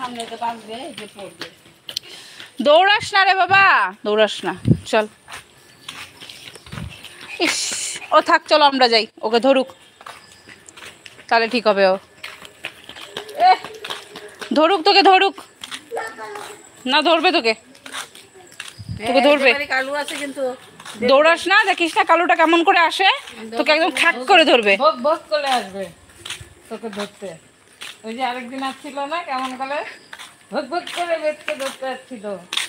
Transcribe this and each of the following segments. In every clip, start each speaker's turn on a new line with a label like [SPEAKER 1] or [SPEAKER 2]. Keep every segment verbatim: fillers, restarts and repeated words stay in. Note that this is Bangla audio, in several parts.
[SPEAKER 1] দৌড়াস না রে বাবা, দৌড়াস না, চল। ইস, ও থাক, চলো আমরা যাই, ওকে ধরুক তাহলে ঠিক হবে। ও ধরুক, তোকে ধরুক। না ধরবে তোকে, তোকে ধরবে।
[SPEAKER 2] কালু আছে কিন্তু
[SPEAKER 1] দৌড়াস না, দেখিস না কালুটা কেমন করে আসে, তোকে একদম খ্যাক করে ধরবে।
[SPEAKER 2] বক বক করে আসবে তোকে ধরতে। ওই যে আরেকদিন আসছিল না কেমন করে ভক ভক করে বেতকে ধরতে আসছিল।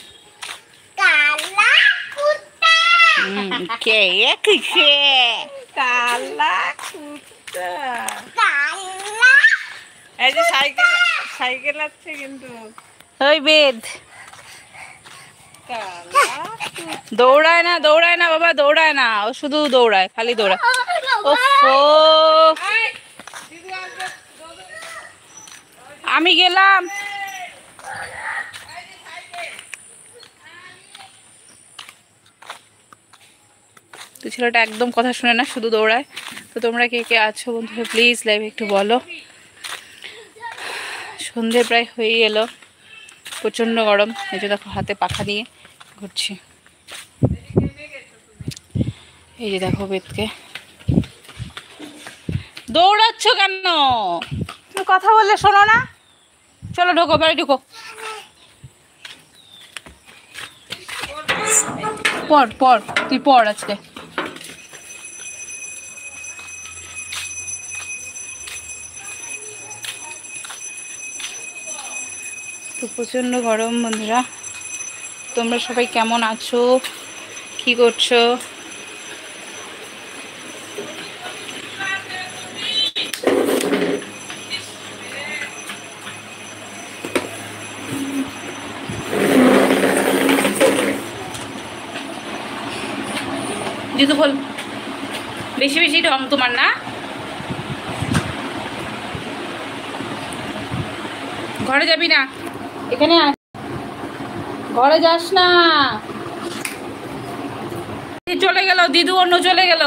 [SPEAKER 3] কালা কুত্তা
[SPEAKER 1] কে কিসে
[SPEAKER 2] কালা কুত্তা।
[SPEAKER 3] কালা
[SPEAKER 2] এই যে সাইকেল সাইকেল আছে কিন্তু
[SPEAKER 1] ওই বেদ
[SPEAKER 2] কালা
[SPEAKER 1] দৌড়ায় না, দৌড়ায় না বাবা, দৌড়ায় না, ও শুধু দৌড়ায়, খালি দৌড়ায়। ওফো, আমি গেলাম। তো ছেলেটা একদম কথা শুনে না, শুধু দৌড়ায়। তো তোমরা কে কে আছো বন্ধুরা প্লিজ লাইভে একটু বলো। সন্ধে প্রায় হয়ে এলো, প্রচণ্ড গরম, এই যে দেখো হাতে পাখা দিয়ে ঘুরছি। এই যে দেখো বেদকে, দৌড়াচ্ছ কেন? তুমি কথা বললে শোনো না? চলো ঢোকো, বাড়ি ঢুকো। পড় পড়, তুই পড় আজকে। তো প্রচণ্ড গরম বন্ধুরা, তোমরা সবাই কেমন আছো, কি করছো? জুতো খোল, বেশি বেশি ঢং তোমার না। ঘরে যাবি না, এখানে আয়, ঘরে যাস না। চলে গেল দিদু, অন্য চলে গেল।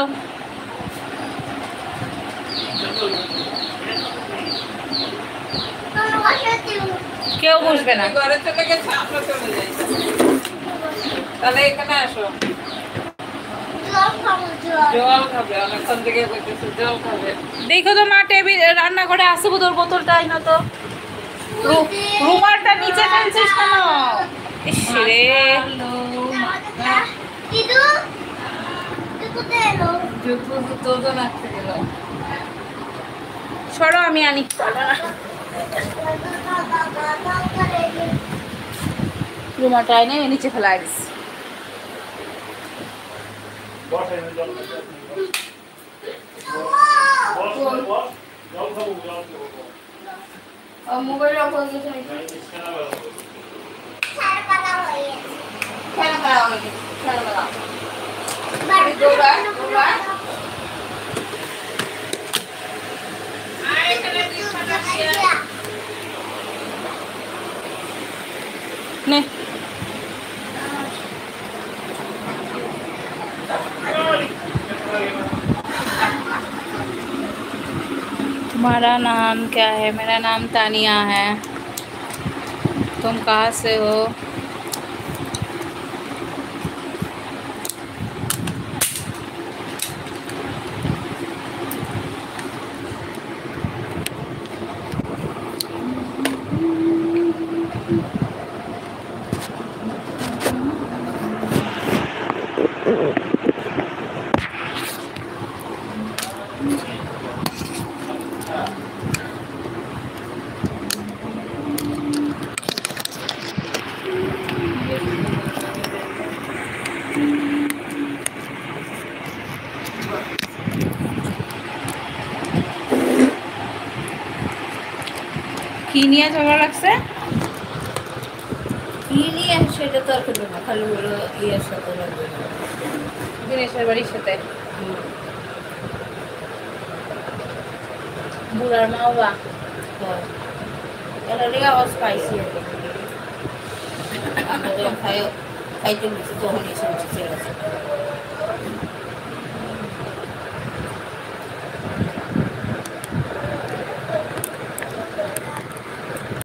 [SPEAKER 1] কেউ বসবে না।
[SPEAKER 2] ঘরে চলে গেছে, আমরা চলে যাই। তাহলে এখানে আসো, জল খাবে, অনেকক্ষণ থেকে বলতেছে জল খাবে।
[SPEAKER 1] দেখো তো মা, টেবিল রান্নাঘরে আসবো, তোর বোতলটাই না তো, রুমালটা নিচে ফেলছিস কেন? ইস রে, সরো আমি আনি। রুমালটা এনে নিচে ফেলাই দিস। মোবাইল অফ হয়ে গেছে, খেলা করা হয়ে গেছে, খেলা করা দৌড়া দৌড়া। নে तुम्हारा नाम क्या है? मेरा नाम तानिया है। तुम कहाँ से हो? কি নিয়ে ঝগড়া লাগছে?
[SPEAKER 2] কি নিয়ে সেটা তো আর খেলো না, খালি হলো ইয়ের সাথে লাগবে,
[SPEAKER 1] দিনেশের বাড়ির সাথে বুড়ার মা বাবা।
[SPEAKER 2] এটা লেগে আওয়াজ পাইছি খাই খাইতে বলছি তখন এসে বলছি ঠিক আছে।